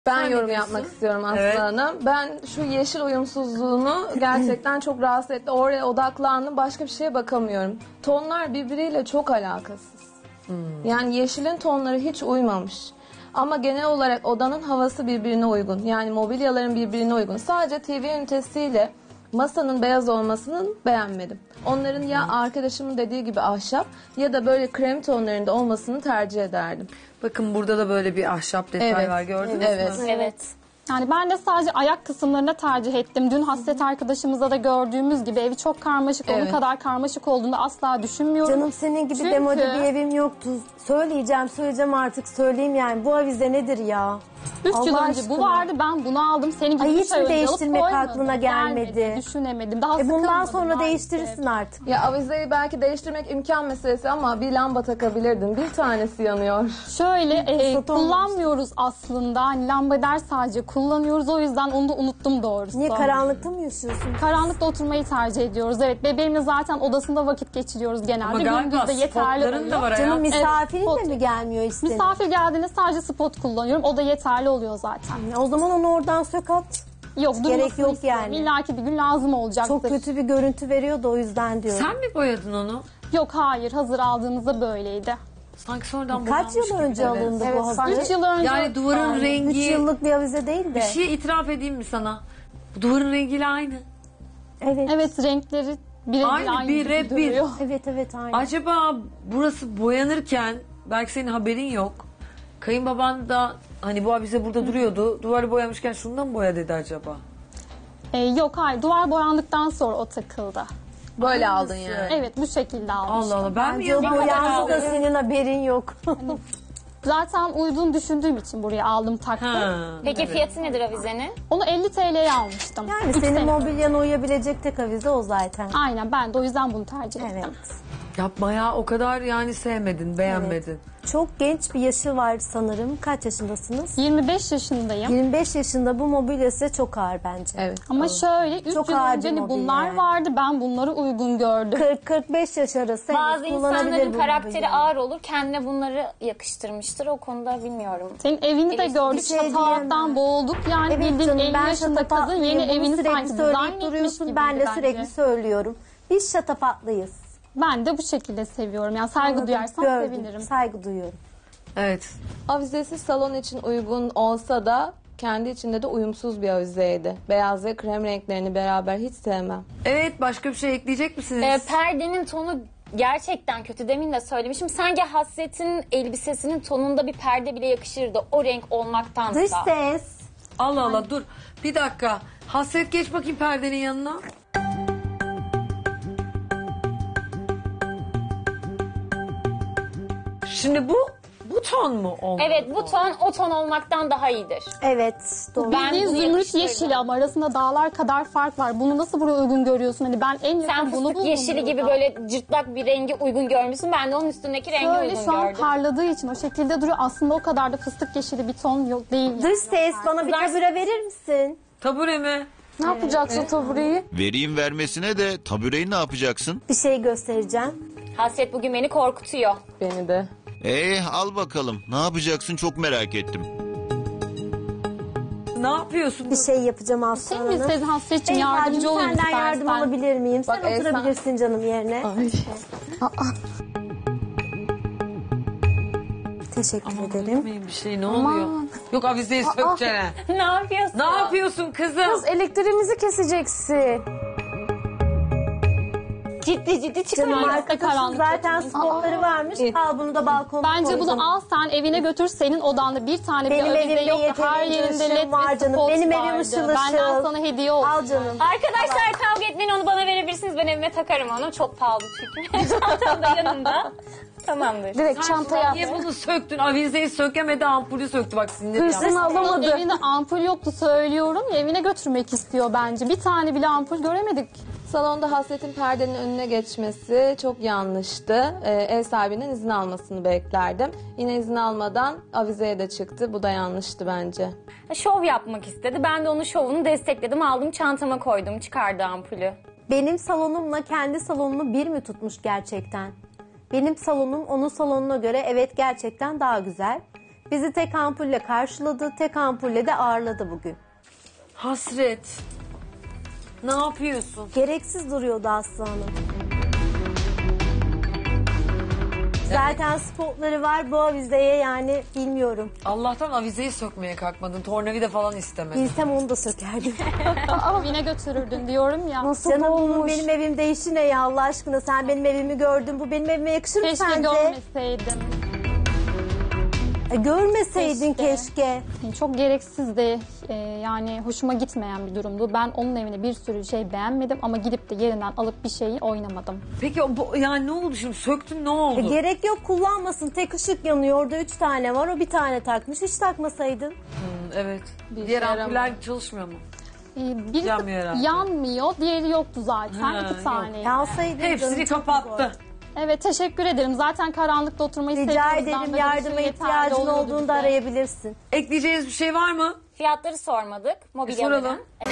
Ben Sen ne yorum diyorsun? yapmak istiyorum Aslı Evet. Hanım. Ben şu yeşil uyumsuzluğunu gerçekten çok rahatsız etti. Oraya odaklandım. Başka bir şeye bakamıyorum. Tonlar birbiriyle çok alakasız. Yani yeşilin tonları hiç uymamış. Ama genel olarak odanın havası birbirine uygun. Yani mobilyaların birbirine uygun. Sadece TV ünitesiyle masanın beyaz olmasını beğenmedim. Onların ya arkadaşımın dediği gibi ahşap ya da böyle krem tonlarında olmasını tercih ederdim. Bakın burada da böyle bir ahşap detay Evet. var, gördünüz Evet. mü? Evet. Yani ben de sadece ayak kısımlarına tercih ettim. Dün Hasret arkadaşımıza da gördüğümüz gibi evi çok karmaşık. Onun Evet. kadar karmaşık olduğunu asla düşünmüyorum. Canım senin gibi Çünkü- demode bir evim yoktu. Söyleyeceğim artık söyleyeyim yani. Bu avize nedir ya? 3 yıl Allah önce bu aşkına. vardı, ben bunu aldım. Senin gibi Ay, 3 hiç ay mi önce alıp değiştirmek koymadım. aklına gelmedi? Düşünemedim. Daha Bundan sıkılmadım sonra maalesef. değiştirirsin artık. Ya avizeyi belki değiştirmek imkan meselesi ama bir lamba takabilirdin. Bir tanesi yanıyor. Şöyle Fırsat olmamış. kullanmıyoruz aslında. Hani lambader sadece kullanıyoruz. O yüzden onu da unuttum doğrusu. Niye karanlıkta mı yaşıyorsun? Karanlıkta oturmayı tercih ediyoruz. Evet, bebeğimle zaten odasında vakit geçiriyoruz genelde. Ama galiba Gündüz de yeterli spotların oluyor. da var Canım hayatım. misafirin Evet, de mi gelmiyor istedim? Misafir geldiğinde sadece spot kullanıyorum. O da yeterli oluyor zaten. O zaman onu oradan sök at. Yok, Gerek durmasını yok istiyorum. yani. İlla ki bir gün lazım olacaktır. Çok kötü bir görüntü veriyor da o yüzden diyorum. Sen mi boyadın onu? Yok, hayır, hazır aldığımızda böyleydi. Sanki sonradan Kaç boyanmış yıl gibi. önce Evet. alındı Evet, bu hazır? 3 yıl önce. Yani duvarın 3 rengi... yıllık bir avize değil de. Bir şey itiraf edeyim mi sana? Bu duvarın rengiyle aynı. Evet. Evet, renkleri birebir Aynı, aynı bir gibi rep bir. duruyor. Evet aynı. Acaba burası boyanırken belki senin haberin yok. Kayınbaban da hani bu avize burada duruyordu. Duvarı boyamışken şunu da mı boya dedi acaba? Yok, hayır, duvar boyandıktan sonra o takıldı. Böyle aldın yani. Evet, bu şekilde almıştım. Allah Allah, ben mi Bence o yazıyorum? boyandı da senin haberin yok. Zaten uyduğunu düşündüğüm için buraya aldım, taktım. Ha, Peki evet. fiyatı nedir avizenin? Onu 50 TL'ye almıştım. Yani 3 senin sene önce. mobilyana uyabilecek tek avize o zaten. Aynen, ben de o yüzden bunu tercih ettim. Evet. Yapma ya, o kadar yani sevmedin, beğenmedin. Çok genç bir yaşı var sanırım. Kaç yaşındasınız? 25 yaşındayım. 25 yaşında bu mobilya size çok ağır bence. Evet. Ama şöyle 3 Çok yıl ağır önce bir hani mobilya bunlar yani. vardı. Ben bunları uygun gördüm. 40-45 yaş arası. Bazı evet, kullanabilir insanların bu karakteri mobilya. ağır olur. Kendine bunları yakıştırmıştır. O konuda bilmiyorum. Senin evini de gördük. bir şey Şatafattan diyemem. boğulduk. Yani Evet bildiğin canım 50 ben yaşında kızın şatafatlıyım. yeni Bunu evini sürekli sanki dizayn söyleyip etmiş duruyorsun. gibi Ben de bence. sürekli söylüyorum. Biz şatafatlıyız. Ben de bu şekilde seviyorum. Yani saygı duyarsam Gördüm. sevinirim. Saygı duyuyorum. Evet. Avizesi salon için uygun olsa da kendi içinde de uyumsuz bir avizeydi. Beyaz ve krem renklerini beraber hiç sevmem. Evet, başka bir şey ekleyecek misiniz? Perdenin tonu gerçekten kötü. Demin de söylemişim. Sanki Hasret'in elbisesinin tonunda bir perde bile yakışırdı. O renk olmaktansa. Dış ses. Allah Allah, dur. Bir dakika. Hasret, geç bakayım perdenin yanına. Şimdi bu ton mu olmalı? Evet, bu ton o ton olmaktan daha iyidir. Evet doğru. Ben Bildiğin bunu zümrüt yakıştırdım. yeşili ama arasında dağlar kadar fark var. Bunu nasıl buraya uygun görüyorsun? Hani ben en yakın Sen bunu fıstık buldum yeşili gibi burada. böyle cırtlak bir rengi uygun görmüşsün. Ben de onun üstündeki rengi Böyle uygun şu an gördüm. parladığı için o şekilde duruyor. Aslında o kadar da fıstık yeşili bir ton yok değil. Dış ses bana bir Kızlar- tabure verir misin? Tabure mi? Ne yapacaksın tabureyi? Vereyim vermesine de tabureyi ne yapacaksın? Bir şey göstereceğim. Hasret bugün beni korkutuyor. Beni de. Al bakalım. Ne yapacaksın çok merak ettim. Ne yapıyorsun? Bir şey yapacağım Aslı Değil mi? Hanım. Siz Hasret için Beyza'cığım, yardımcı olayım senden istersen. yardım alabilir miyim? Bak, Sen oturabilirsin canım yerine. Teşekkür ederim. Yapmayın bir şey, ne oluyor? Yok, avizeyi sökeceksin. Ne yapıyorsun? Ne yapıyorsun kızım? Elektriğimizi keseceksin. Ciddi ciddi Canım çıkarıyor. arkadaşım karanlık zaten spotları varmış. Al bunu da balkona Bence koydum. bunu al sen evine götür. Senin odanda bir tane bile Benim avize evimde yoktu. Her yeterince yerinde ışığım led var ve canım. spot Benim evim vardı. ışıl ışıl. Benden sana hediye olsun. Al canım. Arkadaşlar kavga etmeyin, onu bana verebilirsiniz. Ben evime takarım onu. Çok pahalı çünkü. Çantam da yanımda. Tamamdır. Direkt çantaya Niye bunu söktün? Avizeyi sökemedi, ampulü söktü. Bak sinir Hırsını yaptı. alamadı. Evinde ampul yoktu söylüyorum. Evine götürmek istiyor bence. Bir tane bile ampul göremedik. Salonda Hasret'in perdenin önüne geçmesi çok yanlıştı. Ev sahibinden izin almasını beklerdim. Yine izin almadan avizeye de çıktı. Bu da yanlıştı bence. Şov yapmak istedi. Ben de onun şovunu destekledim. Aldım çantama koydum. Çıkardı ampulü. Benim salonumla kendi salonunu bir mi tutmuş gerçekten? Benim salonum onun salonuna göre evet gerçekten daha güzel. Bizi tek ampulle karşıladı, tek ampulle de ağırladı bugün. Hasret. Ne yapıyorsun? Gereksiz duruyordu Aslı Hanım. Zaten spotları var bu avizeye, yani bilmiyorum. Allah'tan avizeyi sökmeye kalkmadın. Tornavida falan istemedin. Bilsem onu da sökerdim. Evine götürürdün diyorum ya. Nasıl Canım bunun benim evimde işi ne ya Allah aşkına? Sen benim evimi gördün. Bu benim evime yakışır mı Keşke sence? görmeseydim. Görmeseydin keşke. Çok gereksizdi. Yani hoşuma gitmeyen bir durumdu. Ben onun evine bir sürü şey beğenmedim ama gidip de yerinden alıp bir şeyi oynamadım. Peki yani ne oldu şimdi? Söktün, ne oldu? Gerek yok, kullanmasın. Tek ışık yanıyor. Orada 3 tane var. O bir tane takmış. Hiç takmasaydın. Evet. Bir Diğer şey ampuller çalışmıyor mu? Biri Yanmıyor herhalde. yanmıyor, diğeri yoktu zaten. Ha, 2 tane. Alsaydın. Hepsini kapattı. Evet, teşekkür ederim. Zaten karanlıkta oturmayı Rica sevdiğimizden ederim, böyle bir yardıma şey yeterli ihtiyacın oluyordu olduğunda bize. arayabilirsin. Ekleyeceğiniz bir şey var mı? Fiyatları sormadık soralım. mobilyaların.